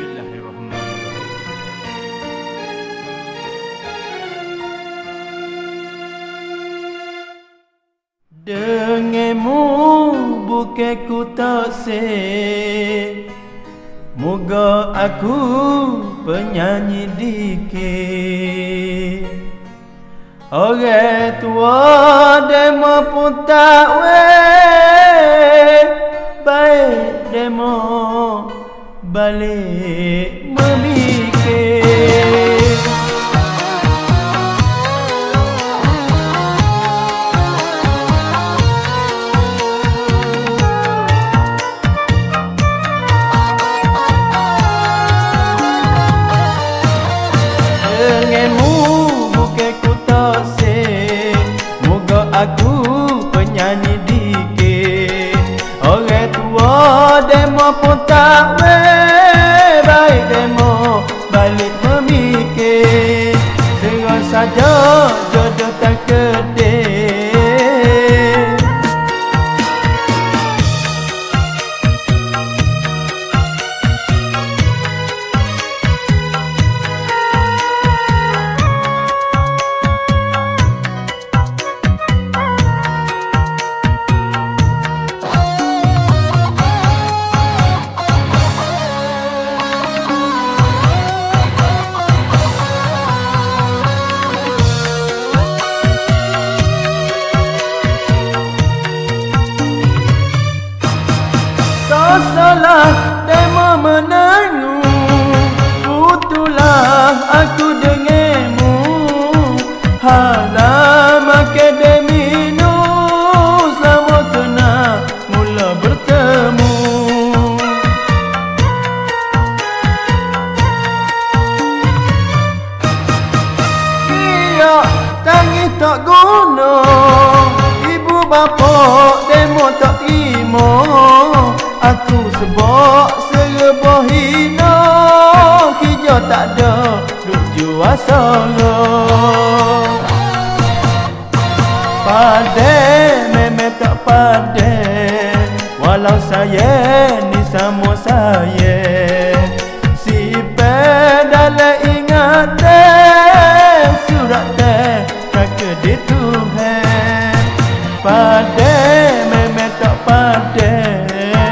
Bismillahirrahmanirrahim. Denganmu bukan ku tak say, moga aku penyanyi dikit. Orang tua demo pun tak baik demo balik memikir. Denganmu bukan ku tak say, moga aku penyanyi dikit. Orang tua demo pun tak baik demo balik memikir. Serah saja jodoh tak kedai. Salah demo menanggung, putulah aku denganmu. Halam akademi nu selamat kena mula bertemu. Ia tangis tak guna, ibu bapa demo tak terima. Aku sebab serba hina, hijau tak ada duk jual sorok. Padai memang tak padai, walau saya ni sama saya. Si dalam ingatan surat teh kaki di Tuhan. Padai memang tak padai.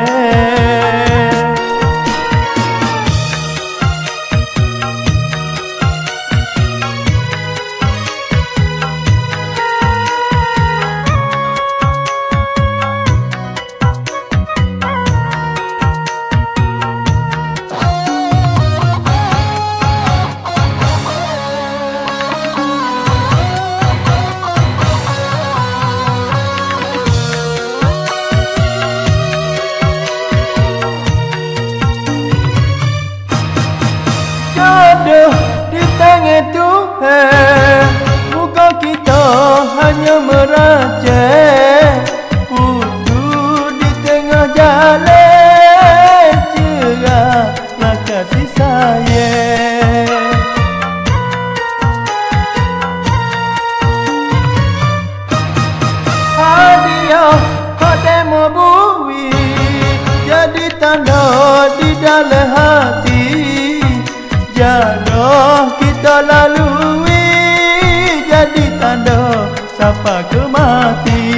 Jodoh di tangan Tuhan, muka kita hanya merajai. Putu di tengah jalan, cerahlah kasih sayang. Hadiah demo bui, jadi tanda di dalam hati. Jalan kita lalui, jadi tanda siapa ke mati.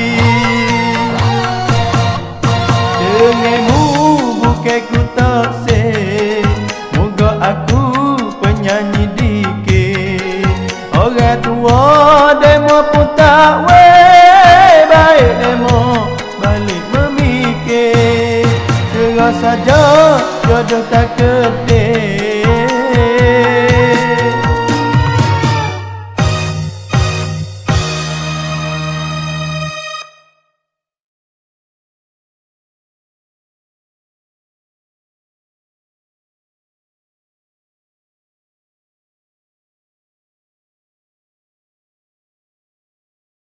Denganmu bukan ku tak say, moga aku penyanyi dikit. Orang tua demo pun tak baik demo balik memikir. Serah saja jodoh tak kedai.